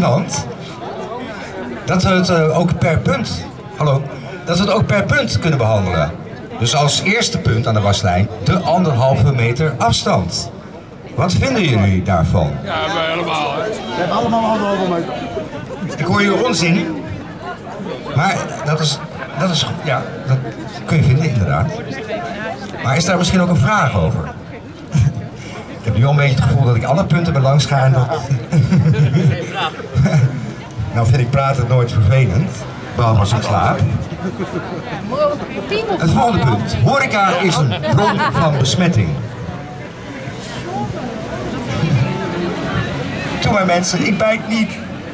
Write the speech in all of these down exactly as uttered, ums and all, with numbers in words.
afstand, dat we het uh, ook per punt, hallo, dat we het ook per punt kunnen behandelen. Dus als eerste punt aan de waslijn de anderhalve meter afstand. Wat vinden jullie daarvan? Ja, wij allemaal. Hè? We hebben allemaal anderhalve meter. Ik hoor je onzin, maar dat is, dat is, ja, dat kun je vinden inderdaad. Maar is daar misschien ook een vraag over? Ik heb nu al een beetje het gevoel dat ik alle punten bij langs ga en dat... Nou vind ik praten nooit vervelend, behalve als ik slaap. Het volgende punt. Horeca is een bron van besmetting. Doe maar mensen, ik bijt niet.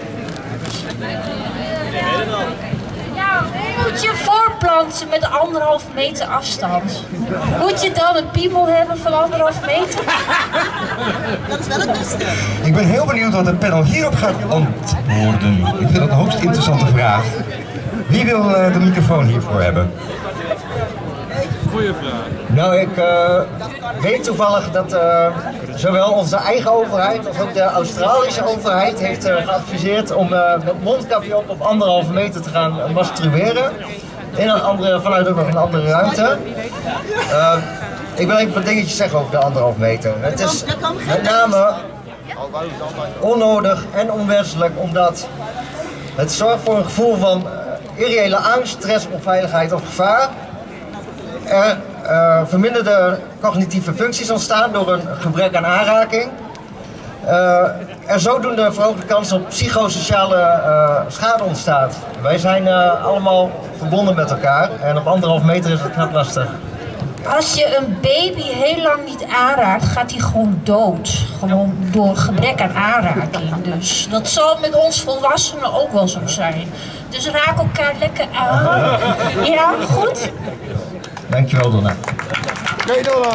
Moet je voorplanten met anderhalf meter afstand? Moet je dan een piemel hebben van anderhalf meter? Dat is wel het beste. Ik ben heel benieuwd wat het panel hierop gaat antwoorden. Ik vind dat een hoogst interessante vraag. Wie wil uh, de microfoon hiervoor hebben? Goeie vraag. Nou, ik uh, weet toevallig dat uh, zowel onze eigen overheid als ook de Australische overheid heeft uh, geadviseerd om uh, met mondkapje op op anderhalve meter te gaan uh, masturberen. In een andere, vanuit ook nog een andere ruimte. Uh, ik wil even wat dingetjes zeggen over de anderhalve meter. Het is met name onnodig en onwenselijk omdat het zorgt voor een gevoel van uh, irreële angst, stress, onveiligheid of gevaar. Er uh, verminderde cognitieve functies ontstaan door een gebrek aan aanraking. Uh, er zodoende verhoogde kans op psychosociale uh, schade ontstaat. Wij zijn uh, allemaal verbonden met elkaar en op anderhalf meter is het knap lastig. Als je een baby heel lang niet aanraakt, gaat hij gewoon dood. Gewoon door gebrek aan aanraking. Dus dat zal met ons volwassenen ook wel zo zijn. Dus raak elkaar lekker aan. Ja, goed? Dankjewel, Donna. Oké, Donna.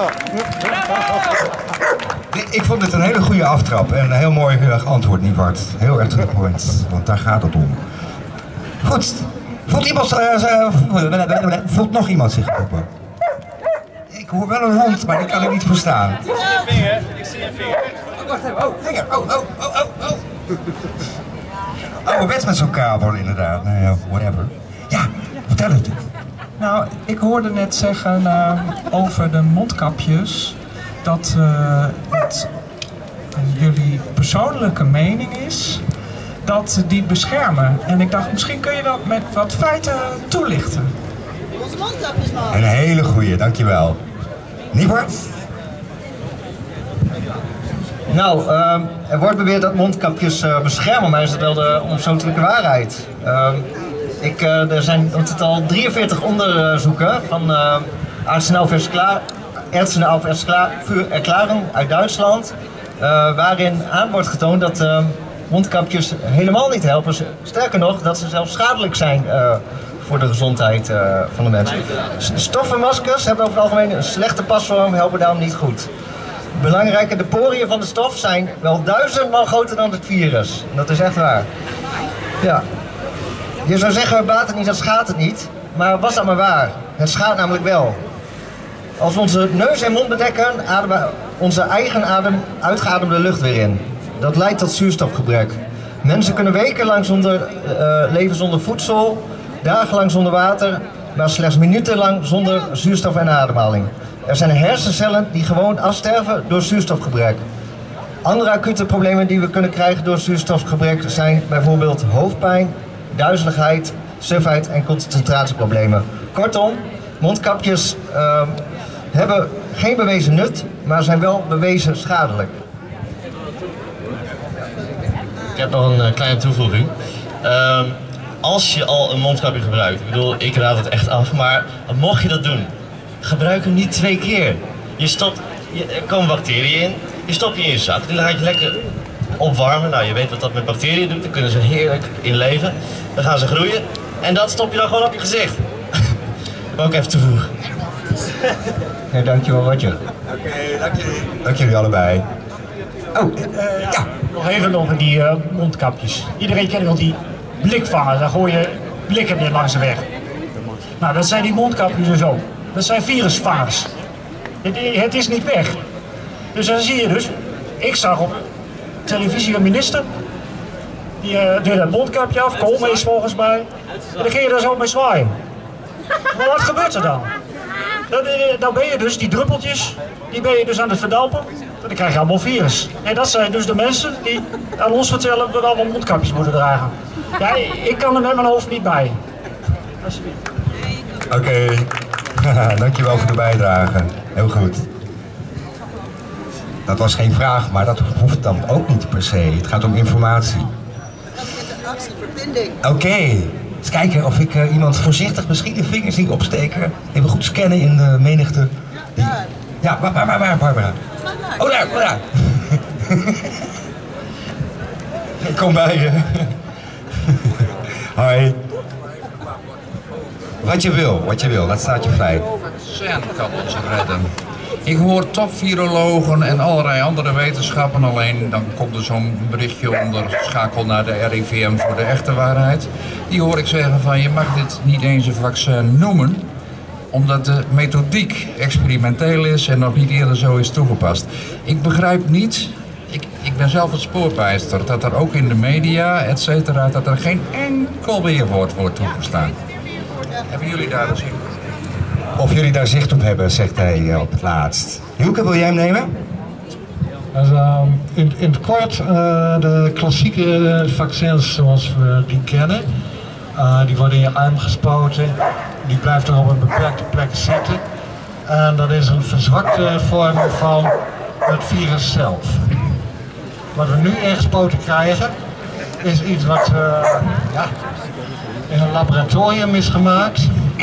Ik vond dit een hele goede aftrap en een heel mooi antwoord, Nievart. Heel erg to the point, want daar gaat het om. Goed, voelt iemand, uh, voelt nog iemand zich geroepen? Ik hoor wel een hond, maar die kan ik niet verstaan. Ik zie een vinger, ik zie een vinger. Oh, wacht even, oh, vinger, oh, oh, oh, oh, oh. Ouderwets met zo'n kabel inderdaad, nou ja, whatever. Ja, vertel het. Nou, ik hoorde net zeggen uh, over de mondkapjes dat uh, het uh, jullie persoonlijke mening is dat die beschermen. En ik dacht, misschien kun je dat met wat feiten toelichten. Onze mondkapjes, man. Een hele goeie, dankjewel. Nievert? Nou, uh, er wordt beweerd dat mondkapjes uh, beschermen, maar is dat wel de onafstotelijke waarheid? Uh, ik, uh, er zijn in totaal drieënveertig onderzoeken van uh, Ärzte auf Erklärung uit Duitsland, uh, waarin aan wordt getoond dat uh, mondkapjes helemaal niet helpen. Sterker nog, dat ze zelfs schadelijk zijn uh, voor de gezondheid uh, van de mensen. Stoffenmaskers hebben over het algemeen een slechte pasvorm, helpen daarom niet goed. Belangrijke, de poriën van de stof zijn wel duizendmaal groter dan het virus. Dat is echt waar. Ja. Je zou zeggen, baat het niet, dat schaadt het niet. Maar was dat maar waar. Het schaadt namelijk wel. Als we onze neus en mond bedekken, ademen we onze eigen adem uitgeademde lucht weer in. Dat leidt tot zuurstofgebrek. Mensen kunnen wekenlang zonder, uh, leven zonder voedsel, dagenlang zonder water, maar slechts minutenlang zonder zuurstof en ademhaling. Er zijn hersencellen die gewoon afsterven door zuurstofgebrek. Andere acute problemen die we kunnen krijgen door zuurstofgebrek zijn bijvoorbeeld hoofdpijn, duizeligheid, sufheid en concentratieproblemen. Kortom, mondkapjes uh, hebben geen bewezen nut, maar zijn wel bewezen schadelijk. Ik heb nog een uh, kleine toevoeging. Uh, als je al een mondkapje gebruikt, ik bedoel, ik raad het echt af, maar mocht je dat doen, gebruik hem niet twee keer. Je stopt, je, er komen bacteriën in, je stopt die in je zak, die laat je lekker opwarmen. Nou, je weet wat dat met bacteriën doet, daar kunnen ze heerlijk in leven. Dan gaan ze groeien en dat stop je dan gewoon op je gezicht. Dat wil ik even toevoegen. Ja, dankjewel, Roger. Oké, okay, dank jullie. Dank jullie allebei. Oh, uh, ja. Nog even over die uh, mondkapjes. Iedereen kent wel die blikvangers, dan gooi je blikken weer langs de weg. Nou, dat zijn die mondkapjes dus ook. Dat zijn virusvangers. Het, het is niet weg. Dus dan zie je dus, ik zag op televisie een minister, die uh, deed dat mondkapje af, koolmees volgens mij. En dan ging je er zo mee zwaaien. Maar wat gebeurt er dan? Dan, dan ben je dus die druppeltjes, die ben je dus aan het verdampen. En dan krijg je allemaal virus. En dat zijn dus de mensen die aan ons vertellen dat we allemaal mondkapjes moeten dragen. Ja, ik kan er met mijn hoofd niet bij. Oké, okay. Dankjewel voor de bijdrage. Heel goed. Dat was geen vraag, maar dat hoeft dan ook niet per se. Het gaat om informatie. Oké, okay. Eens kijken of ik uh, iemand voorzichtig misschien de vingers zie opsteken. Even goed scannen in de menigte. Die... Ja, waar, waar, waar, waar, Barbara? Oh, daar, oh, daar. Ik kom bij je. Hoi. Wat je wil, wat je wil, dat staat je vrij. Cern kan ons redden. Ik hoor topvirologen en allerlei andere wetenschappen, alleen dan komt er zo'n berichtje onder, schakel naar de R I V M voor de echte waarheid. Die hoor ik zeggen van je mag dit niet eens een vaccin noemen, omdat de methodiek experimenteel is en nog niet eerder zo is toegepast. Ik begrijp niet, ik, ik ben zelf het spoorbijster, dat er ook in de media, et cetera, dat er geen enkel weerwoord wordt toegestaan. Hebben jullie daar dus in? Of jullie daar zicht op hebben, zegt hij op het laatst. Hielke, wil jij hem nemen? Dus, uh, in, in het kort, uh, de klassieke vaccins zoals we die kennen, uh, die worden in je arm gespoten, die blijft er op een beperkte plek zitten. En dat is een verzwakte vorm van het virus zelf. Wat we nu ingespoten krijgen, is iets wat uh, ja, in een laboratorium is gemaakt.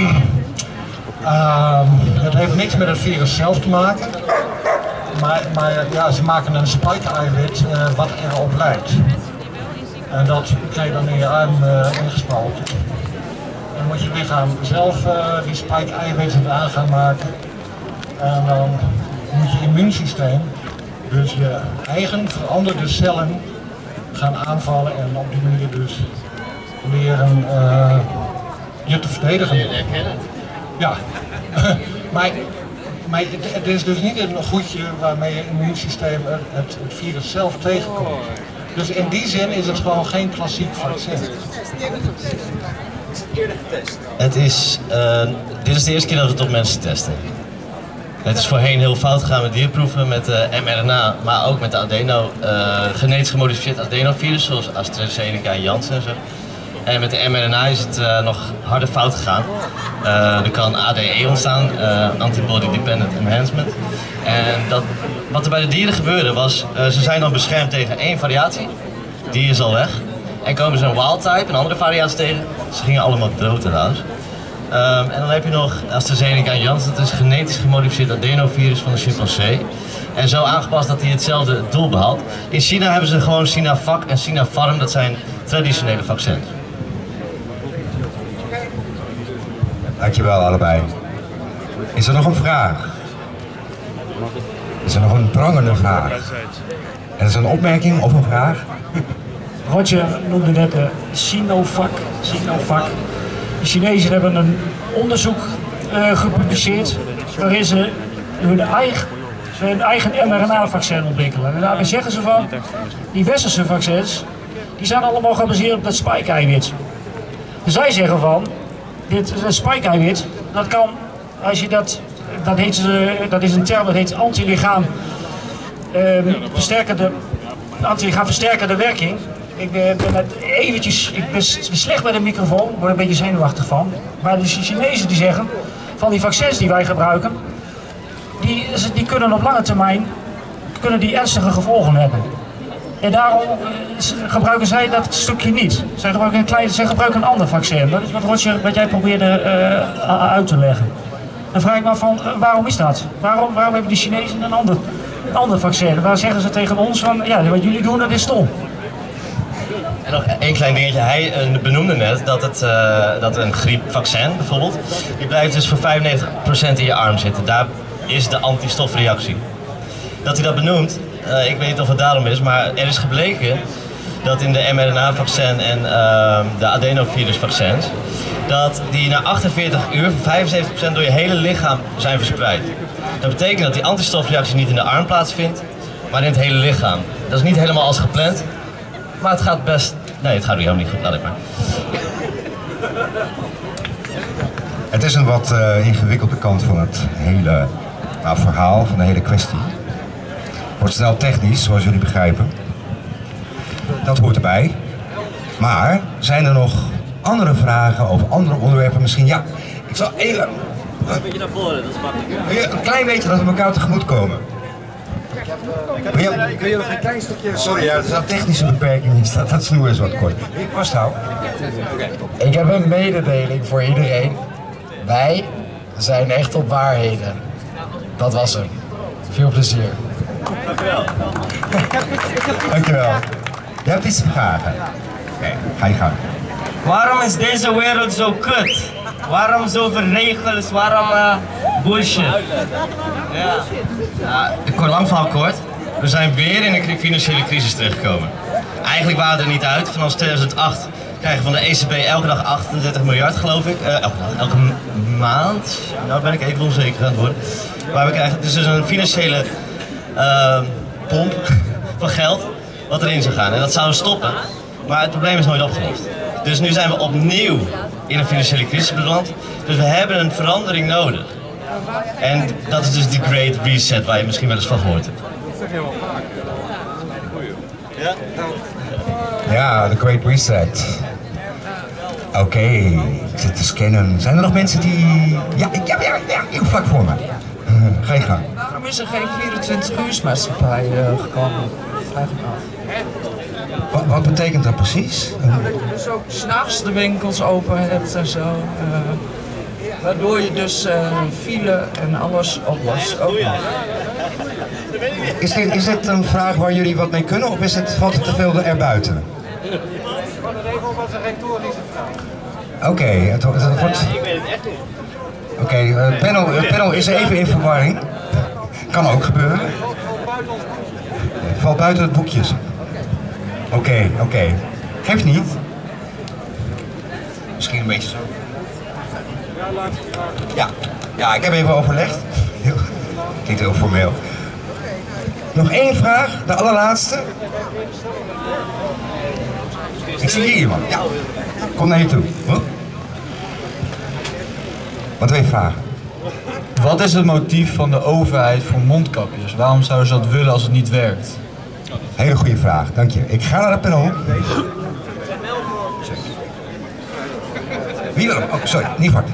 Uh, het heeft niks met het virus zelf te maken, maar, maar ja, ze maken een spike-eiwit uh, wat erop lijkt. En dat krijg je dan in je arm uh, ingespoten. Dan moet je lichaam zelf uh, die spike-eiwitten aan gaan maken. En dan moet je immuunsysteem, dus je eigen veranderde cellen, gaan aanvallen en op die manier dus leren uh, je te verdedigen. Ja, maar, maar het, het is dus niet een goedje waarmee je immuunsysteem het, het, het virus zelf tegenkomt. Dus in die zin is het gewoon geen klassiek vaccin. Het is, uh, dit is de eerste keer dat we het op mensen testen. Het is voorheen heel fout gegaan met dierproeven, met uh, mRNA, maar ook met de adeno, uh, genetisch gemodificeerd adenovirus, zoals AstraZeneca en Janssen en zo. En met de mRNA is het uh, nog harder fout gegaan. Uh, er kan A D E ontstaan, uh, Antibody Dependent Enhancement. En dat, wat er bij de dieren gebeurde was, uh, ze zijn dan beschermd tegen één variatie, die is al weg. En komen ze een wild type, een andere variatie tegen, ze gingen allemaal dood trouwens. Um, en dan heb je nog AstraZeneca en Janssen, dat is genetisch gemodificeerd adenovirus van de chimpansee. En zo aangepast dat hij hetzelfde doel behaalt. In China hebben ze gewoon Sinovac en Sinopharm, dat zijn traditionele vaccins. Dankjewel allebei. Is er nog een vraag? Is er nog een prangende vraag? En is er een opmerking of een vraag? Roger noemde net de Sinovac. Sinovac. De Chinezen hebben een onderzoek uh, gepubliceerd waarin ze hun eigen, hun eigen mRNA-vaccin ontwikkelen. En daarbij zeggen ze van, die westerse vaccins, die zijn allemaal gebaseerd op dat spike-eiwit. Dus zij zeggen van, dit spike-eiwit, dat kan, als je dat, dat, heet, dat is een term, dat heet antilichaam uh, versterkende, antilichaam versterkende werking. Ik ben, ben het eventjes, ik ben slecht bij de microfoon, word een beetje zenuwachtig van. Maar de Chinezen die zeggen, van die vaccins die wij gebruiken, die, die kunnen op lange termijn, kunnen die ernstige gevolgen hebben. En daarom gebruiken zij dat stukje niet. Zij gebruiken een, klein, zij gebruiken een ander vaccin. Dat is wat, Roger, wat jij probeerde uh, uit te leggen. Dan vraag ik me af van, uh, waarom is dat? Waarom, waarom hebben die Chinezen een ander, een ander vaccin? Waar zeggen ze tegen ons van, ja, wat jullie doen, dat is stom. En nog één klein dingetje, hij benoemde net dat, het, uh, dat een griepvaccin bijvoorbeeld, die blijft dus voor vijfennegentig procent in je arm zitten. Daar is de antistofreactie. Dat hij dat benoemt, uh, ik weet niet of het daarom is, maar er is gebleken dat in de mRNA-vaccin en uh, de adenovirusvaccins, dat die na achtenveertig uur voor vijfenzeventig procent door je hele lichaam zijn verspreid. Dat betekent dat die antistofreactie niet in de arm plaatsvindt, maar in het hele lichaam. Dat is niet helemaal als gepland. Maar het gaat best Nee, het gaat weer helemaal niet goed, laat ik maar. Het is een wat uh, ingewikkelde kant van het hele nou, verhaal, van de hele kwestie. Wordt snel technisch, zoals jullie begrijpen. Dat hoort erbij. Maar zijn er nog andere vragen over andere onderwerpen? Misschien ja. Ik zal even... Een beetje naar voren, dat is makkelijk. Een klein beetje dat we elkaar tegemoet komen. Kun je, kun je nog een klein stukje... Sorry, ja, er zijn technische beperkingen. Dat, dat snoer is wat kort. Ik vasthouden. Ik heb een mededeling voor iedereen. Wij zijn echt op waarheden. Dat was hem. Veel plezier. Dankjewel. Dankjewel. Je hebt iets te vragen. Oké, okay, ga je gang. Waarom is deze wereld zo kut? Waarom zoveel regels? Waarom uh, bullshit? Ja. Ja, ik kort lang verhaal kort. We zijn weer in een financiële crisis terechtgekomen. Eigenlijk waren we er niet uit. Vanaf tweeduizend acht krijgen we van de E C B elke dag achtendertig miljard, geloof ik. Uh, elke dag, elke maand. Nou ben ik even onzeker aan het worden. Maar we krijgen dus een financiële uh, pomp van geld wat erin zou gaan. En dat zou stoppen. Maar het probleem is nooit opgelost. Dus nu zijn we opnieuw in een financiële crisis beland. Dus we hebben een verandering nodig. En dat is dus die Great Reset waar je misschien wel eens van gehoord hebt. Ja? Ja, de Great Reset. Oké, okay, ik zit te scannen. Zijn er nog mensen die... Ja, ja, ja, ja heel vlak voor me. Uh, ga je gang. Waarom is er geen vierentwintig uursmaatschappij uh, gekomen? Vraag me af. Wat, wat betekent dat precies? Dat je dus ook s'nachts de winkels open hebt en zo. Uh, waardoor je dus uh, file en alles oplost. Ook nog. Is dit, is dit een vraag waar jullie wat mee kunnen of is het, valt het te veel erbuiten? Oké, okay, het, het, het wordt... Ik weet het echt niet. Oké, okay, het panel, het panel is even in verwarring. Kan ook gebeuren. Valt buiten het boekjes. Oké, okay, oké. Okay. Geeft niet. Misschien een beetje zo. Ja, ja, ik heb even overlegd. Klinkt heel formeel. Nog één vraag, de allerlaatste. Ik zie hier iemand. Ja, kom naar je toe. Huh? Wat wil je vragen? Wat is het motief van de overheid voor mondkapjes? Waarom zouden ze dat willen als het niet werkt? Hele goede vraag, dank je. Ik ga naar het panel. Wie wil hem? Oh, sorry, niet hard.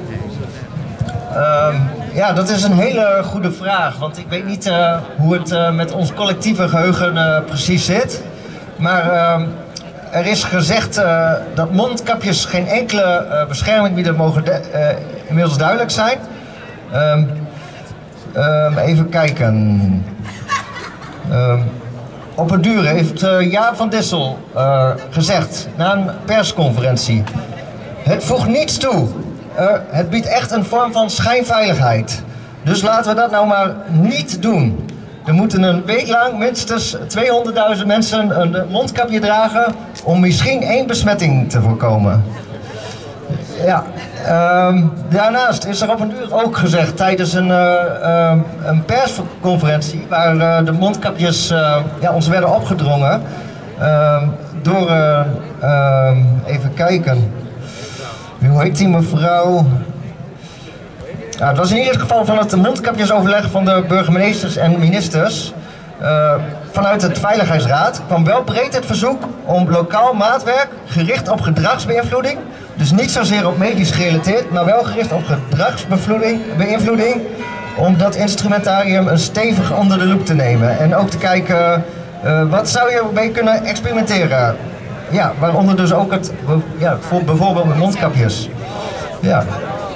Um, ja, dat is een hele goede vraag, want ik weet niet uh, hoe het uh, met ons collectieve geheugen uh, precies zit. Maar uh, er is gezegd uh, dat mondkapjes geen enkele uh, bescherming bieden, mogen de, uh, inmiddels duidelijk zijn. Um, um, even kijken. Um, op een duur heeft uh, Jaap van Dissel uh, gezegd na een persconferentie: het voegt niets toe. Uh, het biedt echt een vorm van schijnveiligheid. Dus laten we dat nou maar niet doen. Er moeten een week lang minstens tweehonderdduizend mensen een mondkapje dragen om misschien één besmetting te voorkomen. Ja, um, daarnaast is er op een duur ook gezegd tijdens een, uh, uh, een persconferentie waar uh, de mondkapjes uh, ja, ons werden opgedrongen uh, door, uh, uh, even kijken, hoe heet die mevrouw? Ja, het was in ieder geval van het mondkapjesoverleg van de burgemeesters en ministers. Uh, vanuit het Veiligheidsraad kwam wel breed het verzoek om lokaal maatwerk gericht gedragsbeïnvloeding, dus niet zozeer op medisch gerelateerd, maar wel gericht op gedragsbeïnvloeding, om dat instrumentarium een stevig onder de loep te nemen. En ook te kijken, uh, wat zou je mee kunnen experimenteren? Ja, waaronder dus ook het, ja, bijvoorbeeld met mondkapjes. Ja.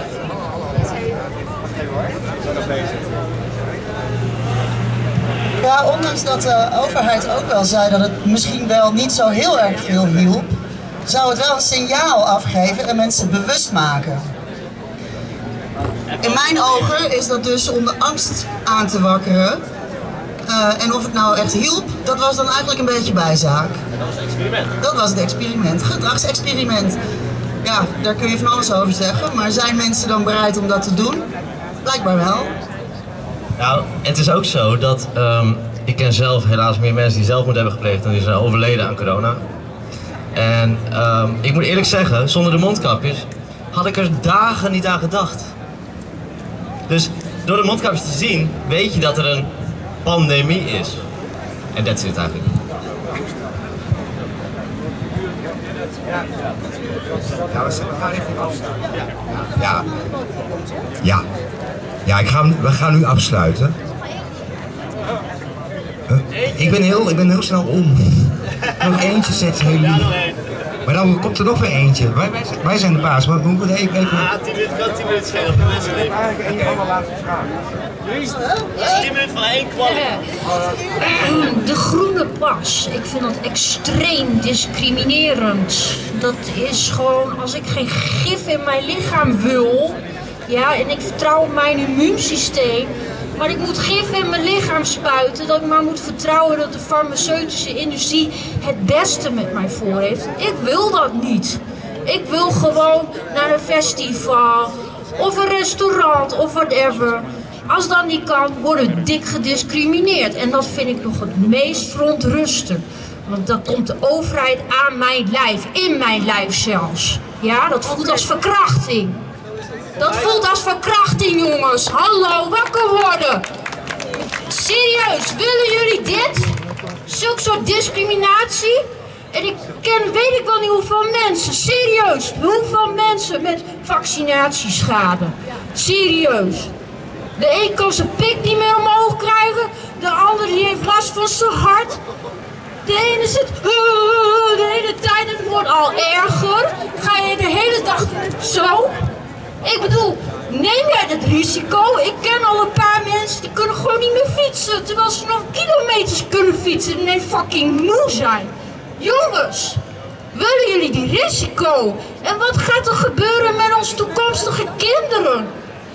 Ja, ondanks dat de overheid ook wel zei dat het misschien wel niet zo heel erg veel hielp, zou het wel een signaal afgeven en mensen bewust maken. In mijn ogen is dat dus om de angst aan te wakkeren. Uh, en of het nou echt hielp, dat was dan eigenlijk een beetje bijzaak. Dat was het experiment. Dat was het experiment, gedragsexperiment. Ja, daar kun je van alles over zeggen, maar zijn mensen dan bereid om dat te doen? Blijkbaar wel. Nou, het is ook zo dat um, ik ken zelf helaas meer mensen die zelfmoord hebben gepleegd dan die zijn overleden aan corona. En um, ik moet eerlijk zeggen, zonder de mondkapjes had ik er dagen niet aan gedacht. Dus door de mondkapjes te zien, weet je dat er een pandemie is. En dat is het eigenlijk. Ja, we gaan richting afsluiten. Ja. Ja. Ja, ik ga, we gaan nu afsluiten. Uh, ik, ben heel, ik ben heel snel om. Nog eentje zet heel lief. Maar dan komt er nog weer eentje. Wij, wij, zijn, wij zijn de baas, maar we moeten even... even... Ah, tien minuten kan tien minuten schelen. Mensen leven. Eigenlijk één allerlaatste vraag. tien minuten van één kwaliteit. De groene pas, ik vind dat extreem discriminerend. Dat is gewoon, als ik geen gif in mijn lichaam wil, ja, en ik vertrouw op mijn immuunsysteem, maar ik moet gif in mijn lichaam spuiten, dat ik maar moet vertrouwen dat de farmaceutische industrie het beste met mij voor heeft. Ik wil dat niet. Ik wil gewoon naar een festival, of een restaurant, of whatever. Als dat niet kan, word ik dik gediscrimineerd. En dat vind ik nog het meest verontrustend. Want dan komt de overheid aan mijn lijf, in mijn lijf zelfs. Ja, dat voelt als verkrachting. Dat voelt als verkrachting, jongens. Hallo, wakker worden. Serieus, willen jullie dit? Zulk soort discriminatie? En ik ken, weet ik wel niet hoeveel mensen, serieus, hoeveel mensen met vaccinatieschade. Serieus. De een kan zijn pik niet meer omhoog krijgen, de ander die heeft last van zijn hart. De ene zit de hele tijd, het wordt al erger. Ga je de hele dag zo? Ik bedoel, neem jij dat risico? Ik ken al een paar mensen die kunnen gewoon niet meer fietsen, terwijl ze nog kilometers kunnen fietsen en nee fucking moe zijn. Jongens, willen jullie die risico? En wat gaat er gebeuren met onze toekomstige kinderen?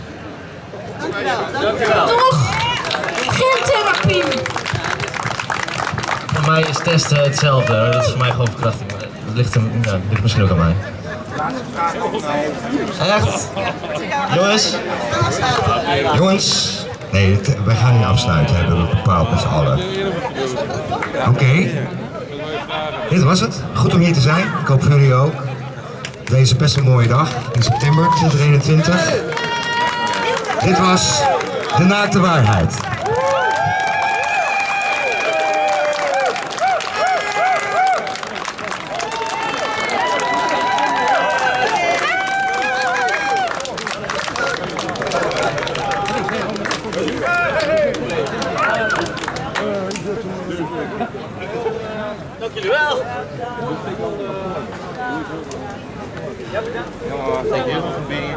Toch? Gentherapie. Voor mij is testen hetzelfde. Dat is voor mij gewoon verkrachting. Dat ligt, hem, ja, ligt misschien ook aan mij. Echt? Jongens? Jongens? Nee, wij gaan niet afsluiten, hebben we bepaald met z'n allen. Oké. Okay. Dit was het. Goed om hier te zijn. Ik hoop voor jullie ook. Deze best een mooie dag in september twintig eenentwintig. Dit was De Naakte Waarheid. Dank jullie wel. Thank you for being.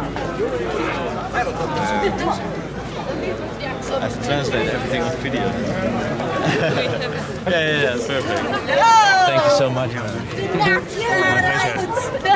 I have to translate everything on video. yeah, yeah, yeah, perfect. Thank you so much. My pleasure.